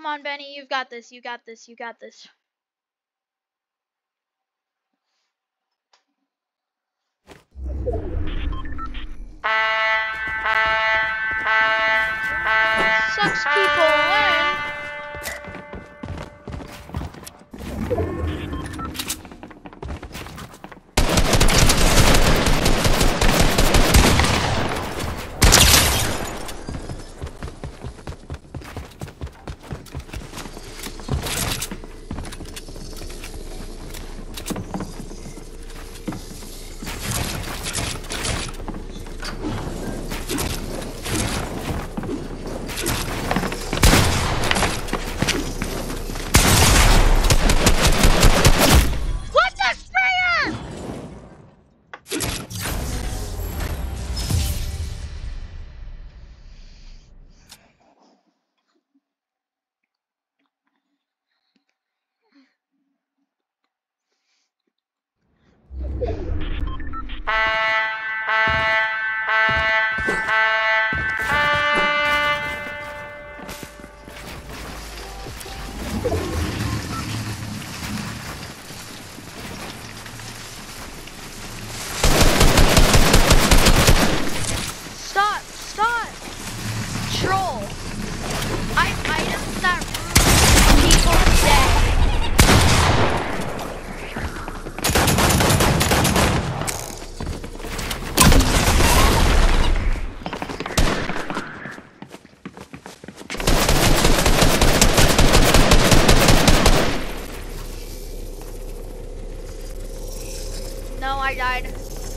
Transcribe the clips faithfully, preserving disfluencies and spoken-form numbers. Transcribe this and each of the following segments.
on, Benny. You've got this. You got this. You got this. Sucks people in. Stop, stop. Troll. I items that ruin people's day. No, I died.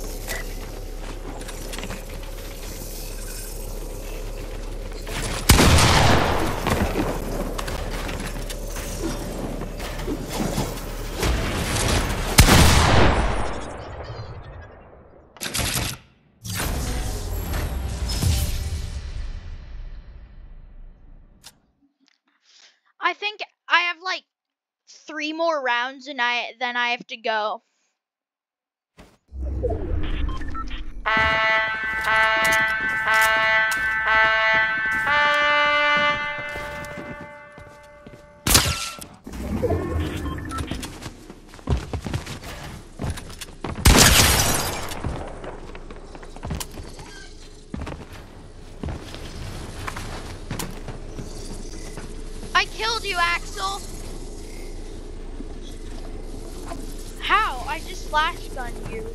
I think I have like three more rounds and I then I have to go. I killed you, Axel. How? I just flash gunned you.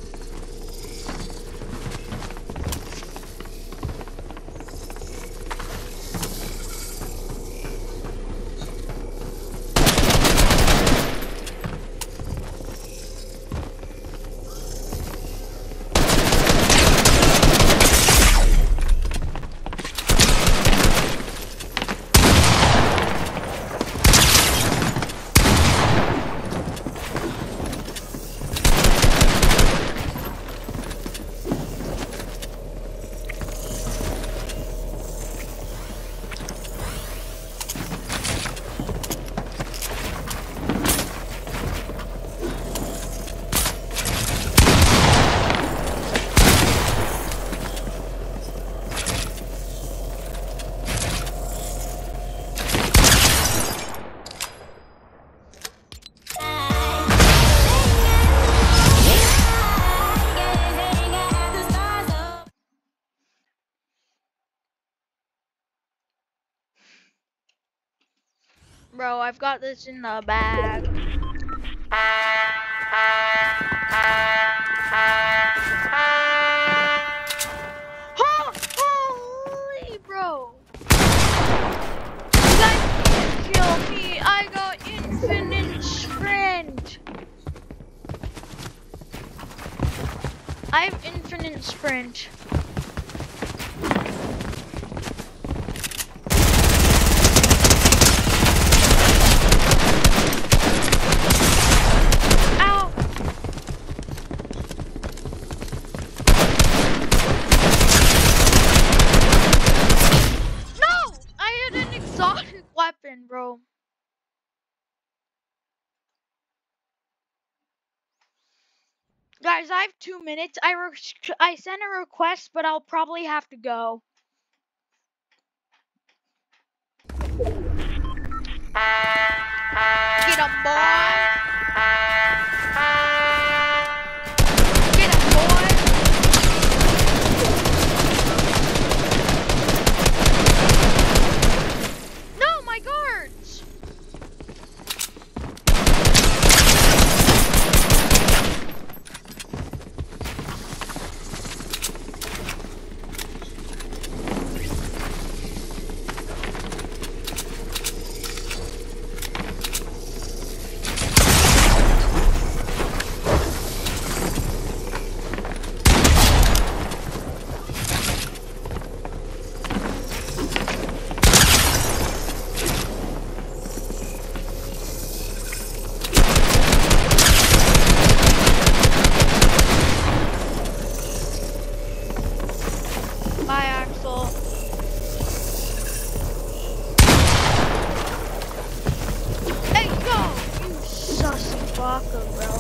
Bro, I've got this in the bag. Oh, holy bro. You guys can't kill me. I got infinite sprint. I have infinite sprint. Weapon, bro. Guys, I have two minutes. I re I sent a request, but I'll probably have to go. Get 'em, boy. Get 'em, boy. No, my guards. Bye, Axel. Hey, go! You sussy baka, bro.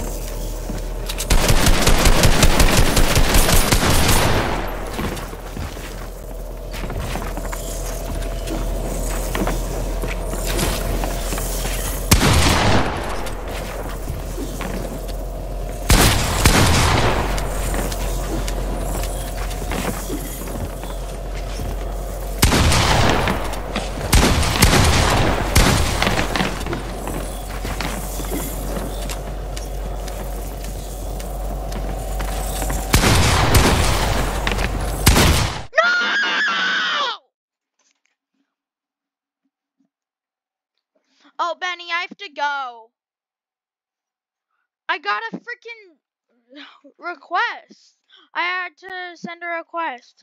Oh, Benny, I have to go. I got a freaking request. I had to send a request.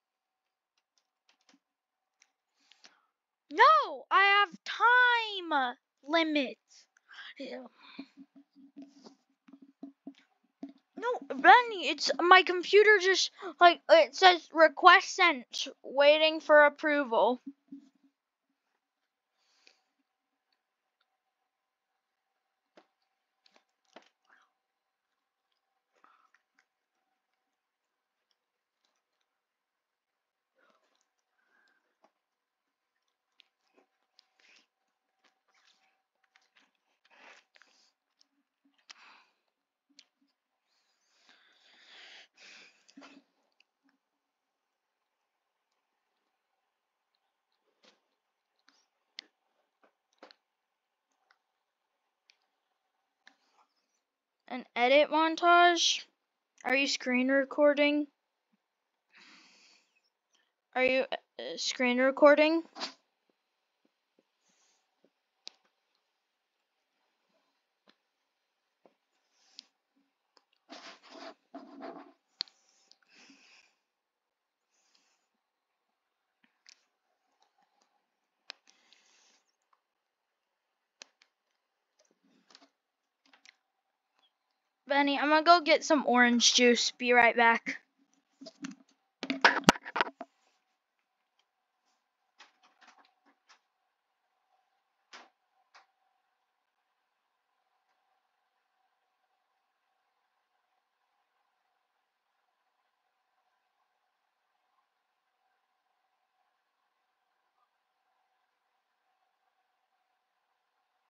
No, I have time limits. No, Benny, it's my computer just like it says request sent, waiting for approval. An edit montage? Are you screen recording? Are you uh, screen recording? Benny, I'm gonna go get some orange juice. Be right back.